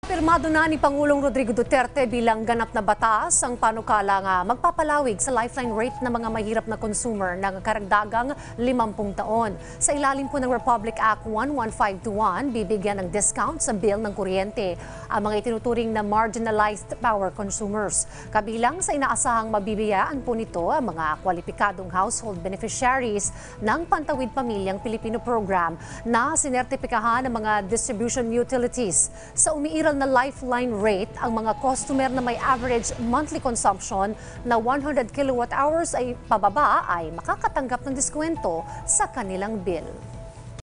Pirmado na ni Pangulong Rodrigo Duterte bilang ganap na batas ang panukalang magpapalawig sa lifeline rate ng mga mahirap na consumer ng karagdagang 50 taon. Sa ilalim po ng Republic Act 11521, bibigyan ng discount sa bill ng kuryente ang mga itinuturing na marginalized power consumers. Kabilang sa inaasahang mabibiyaan po nito ang mga kwalipikadong household beneficiaries ng Pantawid Pamilyang Pilipino Program na sinertipikahan ng mga distribution utilities. Sa umiiral na lifeline rate, ang mga customer na may average monthly consumption na 100 kilowatt hours ay pababa ay makakatanggap ng diskwento sa kanilang bill.